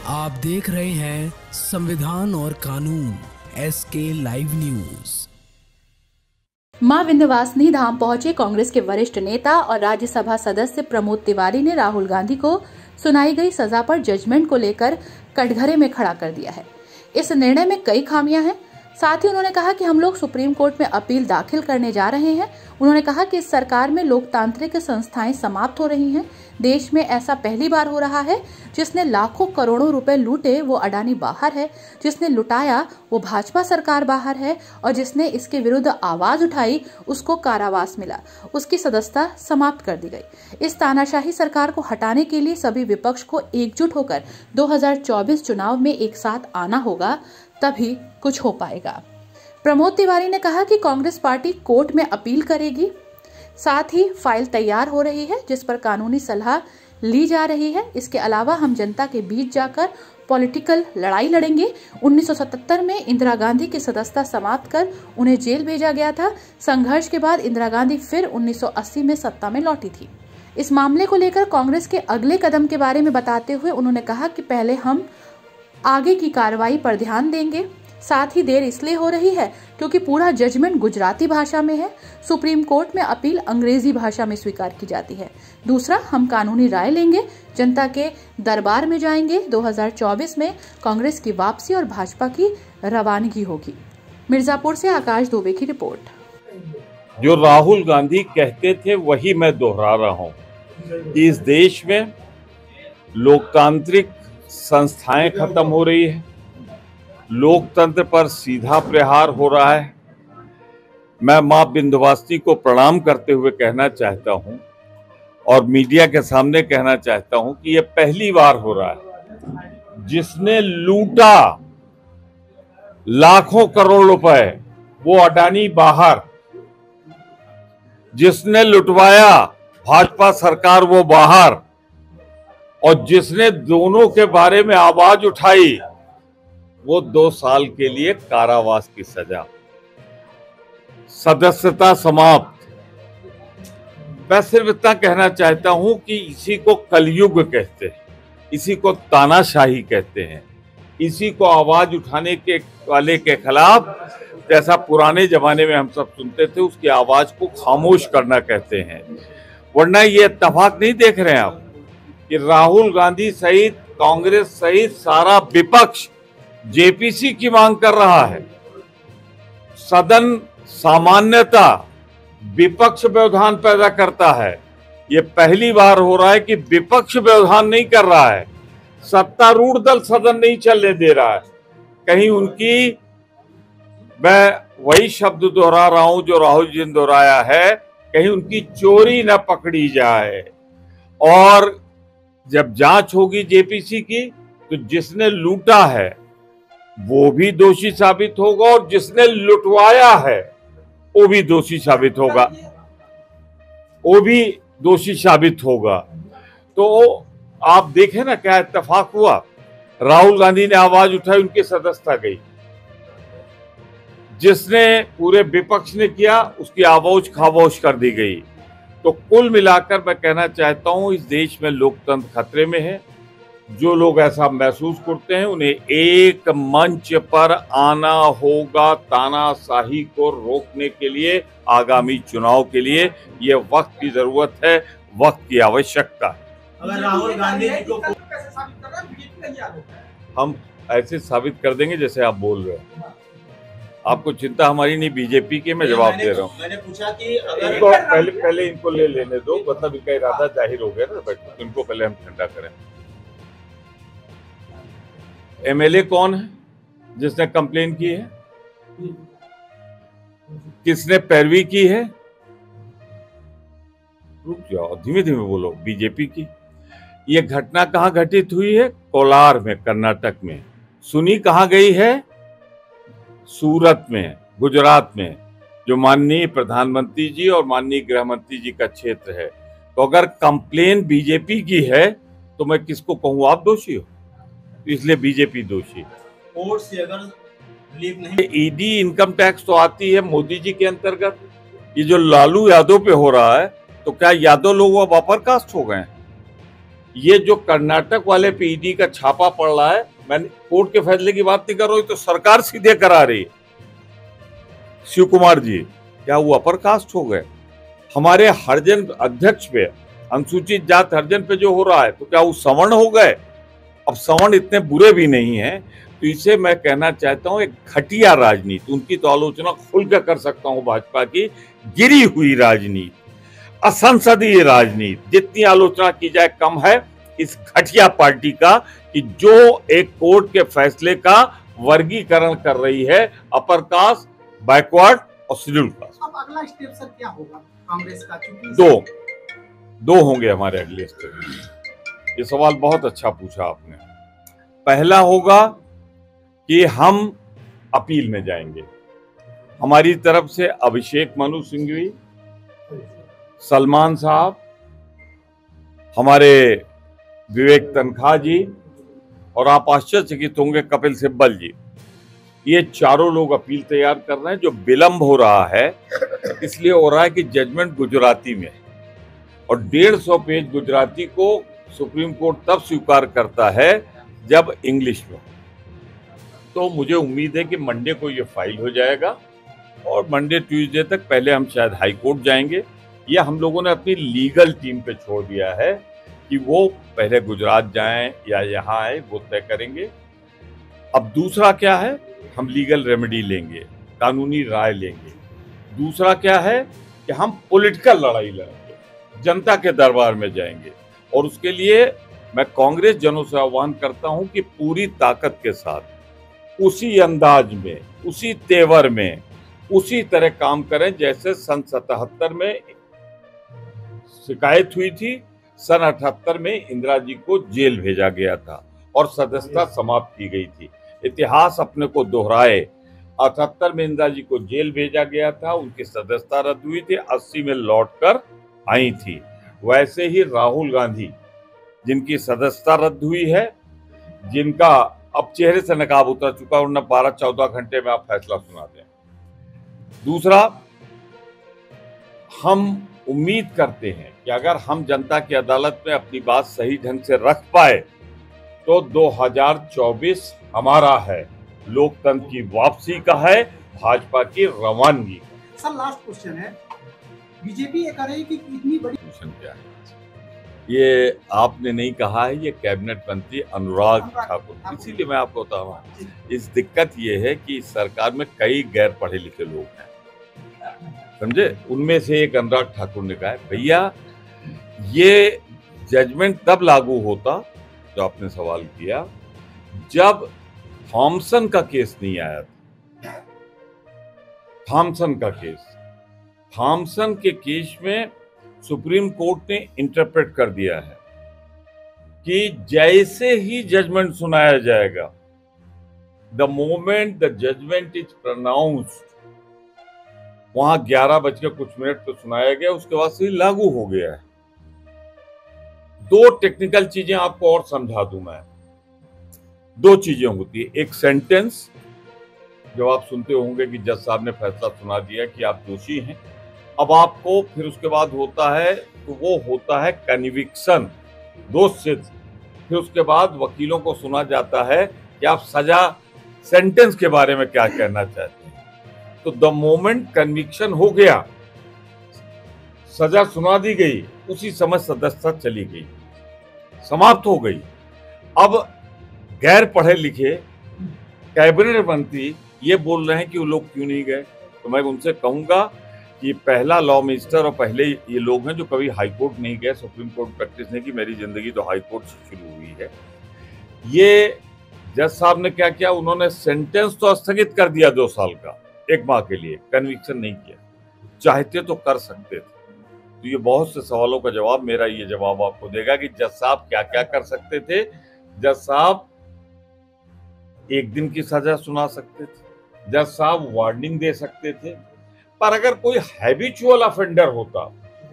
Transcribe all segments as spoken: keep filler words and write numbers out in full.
आप देख रहे हैं संविधान और कानून एस के लाइव न्यूज। मां विंध्यवासिनी धाम पहुंचे कांग्रेस के वरिष्ठ नेता और राज्यसभा सदस्य प्रमोद तिवारी ने राहुल गांधी को सुनाई गई सजा पर जजमेंट को लेकर कटघरे में खड़ा कर दिया है। इस निर्णय में कई खामियां हैं। साथ ही उन्होंने कहा कि हम लोग सुप्रीम कोर्ट में अपील दाखिल करने जा रहे हैं। उन्होंने कहा कि इस सरकार में लोकतांत्रिक संस्थाएं समाप्त हो रही हैं। देश में ऐसा पहली बार हो रहा है। जिसने लाखों करोड़ों रुपए लूटे वो अडानी बाहर है, जिसने लुटाया वो भाजपा सरकार बाहर है और जिसने इसके विरुद्ध आवाज उठाई उसको कारावास मिला, उसकी सदस्यता समाप्त कर दी गई। इस तानाशाही सरकार को हटाने के लिए सभी विपक्ष को एकजुट होकर दो हज़ार चौबीस चुनाव में एक साथ आना होगा, तभी कुछ हो पाएगा। प्रमोद तिवारी ने कहा कि कांग्रेस पार्टी कोर्ट में अपील करेगी। साथ ही फाइल तैयार हो रही है जिस पर कानूनी सलाह ली जा रही है। इसके अलावा हम जनता के बीच जाकर पॉलिटिकल लड़ाई लड़ेंगे। उन्नीस सौ सतहत्तर में इंदिरा गांधी की सदस्यता समाप्त कर उन्हें जेल भेजा गया था। संघर्ष के बाद इंदिरा गांधी फिर उन्नीस सौ अस्सी में सत्ता में लौटी थी। इस मामले को लेकर कांग्रेस के अगले कदम के बारे में बताते हुए उन्होंने कहा कि पहले हम आगे की कार्रवाई पर ध्यान देंगे। साथ ही देर इसलिए हो रही है क्योंकि पूरा जजमेंट गुजराती भाषा में है। सुप्रीम कोर्ट में अपील अंग्रेजी भाषा में स्वीकार की जाती है। दूसरा, हम कानूनी राय लेंगे, जनता के दरबार में जाएंगे। दो हज़ार चौबीस में कांग्रेस की वापसी और भाजपा की रवानगी होगी। मिर्जापुर से आकाश दुबे की रिपोर्ट। जो राहुल गांधी कहते थे वही मैं दोहरा रहा हूँ कि इस देश में लोकतांत्रिक संस्थाएं खत्म हो रही है, लोकतंत्र पर सीधा प्रहार हो रहा है। मैं मां विंध्यवासिनी को प्रणाम करते हुए कहना चाहता हूं और मीडिया के सामने कहना चाहता हूं कि यह पहली बार हो रहा है। जिसने लूटा लाखों करोड़ रुपए वो अडानी बाहर, जिसने लुटवाया भाजपा सरकार वो बाहर, और जिसने दोनों के बारे में आवाज उठाई वो दो साल के लिए कारावास की सजा, सदस्यता समाप्त। मैं सिर्फ इतना कहना चाहता हूं कि इसी को कलयुग कहते हैं, इसी को तानाशाही कहते हैं, इसी को आवाज उठाने के वाले के खिलाफ, जैसा पुराने जमाने में हम सब सुनते थे, उसकी आवाज को खामोश करना कहते हैं। वरना ये इत्तेफाक नहीं देख रहे हैं आप कि राहुल गांधी सहित कांग्रेस सहित सारा विपक्ष जेपीसी की मांग कर रहा है। सदन सामान्यता विपक्ष व्यवधान पैदा करता है। यह पहली बार हो रहा है कि विपक्ष व्यवधान नहीं कर रहा है, सत्तारूढ़ दल सदन नहीं चलने दे रहा है। कहीं उनकी, मैं वही शब्द दोहरा रहा हूं जो राहुल जी ने दोहराया है, कहीं उनकी चोरी न पकड़ी जाए। और जब जांच होगी जेपीसी की तो जिसने लूटा है वो भी दोषी साबित होगा और जिसने लुटवाया है वो भी दोषी साबित होगा वो भी दोषी साबित होगा। तो आप देखें ना क्या इत्तेफाक हुआ। राहुल गांधी ने आवाज उठाई, उनकी सदस्यता गई। जिसने पूरे विपक्ष ने किया उसकी आवाज खामोश कर दी गई। तो कुल मिलाकर मैं कहना चाहता हूं इस देश में लोकतंत्र खतरे में है। जो लोग ऐसा महसूस करते हैं उन्हें एक मंच पर आना होगा तानाशाही को रोकने के लिए, आगामी चुनाव के लिए। ये वक्त की जरूरत है, वक्त की आवश्यकता है। अगर राहुल गांधी जी को हम ऐसे साबित कर देंगे जैसे आप बोल रहे हैं। आपको चिंता हमारी नहीं, बीजेपी की मैं जवाब दे रहा हूँ। मैंने पूछा कि अगर इनको पहले पहले इनको ले लेने दो, मतलब इनका इरादा जाहिर हो गया ना, बट इनको पहले हम ठंडा करें। एमएलए कौन है जिसने कंप्लेन की है? किसने पैरवी की है? रुक जाओ, धीमे धीमे बोलो। बीजेपी की। यह घटना कहां घटित हुई है? कोलार में, कर्नाटक में। सुनी कहां गई है? सूरत में, गुजरात में, जो माननीय प्रधानमंत्री जी और माननीय गृह मंत्री जी का क्षेत्र है। तो अगर कंप्लेन बीजेपी की है तो मैं किसको कहूं आप दोषी हो? इसलिए बीजेपी दोषी। कोर्ट से अगर रिलीफ नहीं, ईडी इनकम टैक्स तो आती है मोदी जी के अंतर्गत। ये जो लालू यादव पे हो रहा है, तो क्या यादव लोग अब अपर कास्ट हो गए? ये जो कर्नाटक वाले पीईडी का छापा पड़ रहा है, मैंने कोर्ट के फैसले की बात नहीं कर रहा हूं, तो सरकार सीधे करा रही है। शिव कुमार जी क्या वो अपर कास्ट हो गए? हमारे हरिजन अध्यक्ष पे, अनुसूचित जात हरिजन पे जो हो रहा है, तो क्या वो सवर्ण हो गए? अब सवर्ण इतने बुरे भी नहीं हैं, तो इसे मैं कहना चाहता हूं एक घटिया राजनीति। उनकी तो आलोचना खुल कर कर सकता हूं, भाजपा की गिरी हुई राजनीति, असंसदीय राजनीति, जितनी आलोचना की जाए कम है इस घटिया पार्टी का, कि जो एक कोर्ट के फैसले का वर्गीकरण कर रही है अपर कास्ट, बैकवर्ड और शेड्यूल कास्ट। अब अगला स्टेप सर क्या होगा कांग्रेस का? दो दो होंगे हमारे अगले स्टेप। ये सवाल बहुत अच्छा पूछा आपने। पहला होगा कि हम अपील में जाएंगे। हमारी तरफ से अभिषेक मनु सिंघवी, सलमान साहब, हमारे विवेक तनखा जी, और आप आश्चर्यचकित होंगे कपिल सिब्बल जी, ये चारों लोग अपील तैयार कर रहे हैं। जो विलंब हो रहा है इसलिए हो रहा है कि जजमेंट गुजराती में, और डेढ़ सौ पेज गुजराती को सुप्रीम कोर्ट तब स्वीकार करता है जब इंग्लिश में। तो मुझे उम्मीद है कि मंडे को ये फाइल हो जाएगा, और मंडे ट्यूसडे तक पहले हम शायद हाई कोर्ट जाएंगे। यह हम लोगों ने अपनी लीगल टीम पे छोड़ दिया है कि वो पहले गुजरात जाएं या यहाँ आए, वो तय करेंगे। अब दूसरा क्या है, हम लीगल रेमेडी लेंगे, कानूनी राय लेंगे। दूसरा क्या है कि हम पॉलिटिकल लड़ाई लड़ेंगे, जनता के दरबार में जाएंगे, और उसके लिए मैं कांग्रेस जनों से आह्वान करता हूं कि पूरी ताकत के साथ, उसी अंदाज में, उसी तेवर में, उसी तरह काम करें जैसे सन सतहत्तर में शिकायत हुई थी। सन अठहत्तर में इंदिरा जी को जेल भेजा गया था और सदस्यता समाप्त की गई थी। इतिहास अपने को दोहराए। अठहत्तर में इंदिरा जी को जेल भेजा गया था, उनकी सदस्यता रद्द हुई थी, अस्सी में लौटकर आई थी। वैसे ही राहुल गांधी, जिनकी सदस्यता रद्द हुई है, जिनका अब चेहरे से नकाब उतर चुका, उन्हें बारह चौदह घंटे में आप फैसला सुना दें। दूसरा, हम उम्मीद करते हैं कि अगर हम जनता की अदालत में अपनी बात सही ढंग से रख पाए तो दो हज़ार चौबीस हमारा है, लोकतंत्र की वापसी का है, भाजपा की रवानगी का। सर लास्ट क्वेश्चन है, बीजेपी ये कह रही है कि इतनी बड़ी क्वेश्चन क्या है? ये आपने नहीं कहा है, ये कैबिनेट मंत्री अनुराग ठाकुर। इसीलिए मैं आपको बता रहा हूँ, इस दिक्कत ये है कि इस सरकार में कई गैर पढ़े लिखे लोग हैं, समझे। उनमें से एक अनुराग ठाकुर ने कहा है, भैया ये जजमेंट तब लागू होता, जो आपने सवाल किया, जब थॉमसन का केस नहीं आया था। थॉमसन का केस थॉमसन के केस में सुप्रीम कोर्ट ने इंटरप्रेट कर दिया है कि जैसे ही जजमेंट सुनाया जाएगा, the moment the judgement is pronounced, वहां ग्यारह बज के कुछ मिनट पे सुनाया गया, उसके बाद से लागू हो गया है। दो टेक्निकल चीजें आपको और समझा दूं मैं। दो चीजें होती है, एक सेंटेंस, जब आप सुनते होंगे कि जज साहब ने फैसला सुना दिया कि आप दोषी हैं, अब आपको फिर उसके बाद होता है, तो वो होता है कन्विक्शन, दोष सिद्ध। फिर उसके बाद वकीलों को सुना जाता है कि आप सजा, सेंटेंस के बारे में क्या कहना चाहते हैं। तो द मोमेंट कन्विक्शन हो गया, सजा सुना दी गई, उसी समय सदस्यता चली गई, समाप्त हो गई। अब गैर पढ़े लिखे कैबिनेट मंत्री ये बोल रहे हैं कि वो लोग क्यों नहीं गए, तो मैं उनसे कहूंगा कि पहला लॉ मिनिस्टर और पहले ये लोग हैं जो कभी हाई कोर्ट नहीं गए, सुप्रीम कोर्ट प्रैक्टिस नहीं की। मेरी जिंदगी तो हाई कोर्ट से शुरू हुई है। ये जज साहब ने क्या किया, उन्होंने सेंटेंस तो स्थगित कर दिया दो साल का, एक माह के लिए, कन्विक्शन नहीं किया। चाहते तो कर सकते थे। तो ये बहुत से सवालों का जवाब मेरा ये जवाब आपको देगा कि जज साहब क्या क्या कर सकते थे। जज साहब एक दिन की सजा सुना सकते थे, जज साहब वार्निंग दे सकते थे, पर अगर कोई हैबिचुअल ऑफेंडर होता,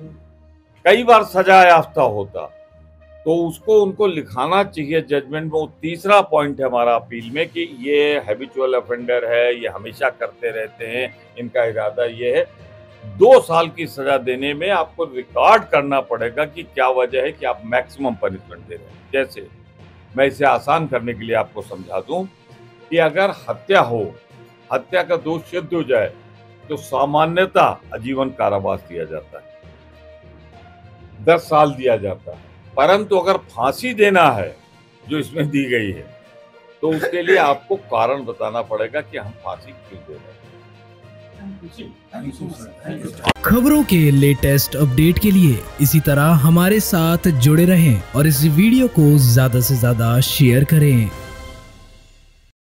कई बार सजा याफ्ता होता, तो उसको उनको लिखाना चाहिए जजमेंट में। तीसरा पॉइंट है हमारा अपील में कि ये हैबिचुअल ऑफेंडर है, ये हमेशा करते रहते हैं, इनका इरादा ये है। दो साल की सजा देने में आपको रिकॉर्ड करना पड़ेगा कि क्या वजह है कि आप मैक्सिमम पनिशमेंट दे रहे हैं। जैसे मैं इसे आसान करने के लिए आपको समझा दूं कि अगर हत्या हो, हत्या का दोष सिद्ध हो जाए तो सामान्यतः आजीवन कारावास दिया जाता है, दस साल दिया जाता है। परंतु अगर फांसी देना है जो इसमें दी गई है तो उसके लिए आपको कारण बताना पड़ेगा कि हम फांसी क्यों दे रहे हैं। खबरों के लेटेस्ट अपडेट के लिए इसी तरह हमारे साथ जुड़े रहें और इस वीडियो को ज्यादा से ज्यादा शेयर करें।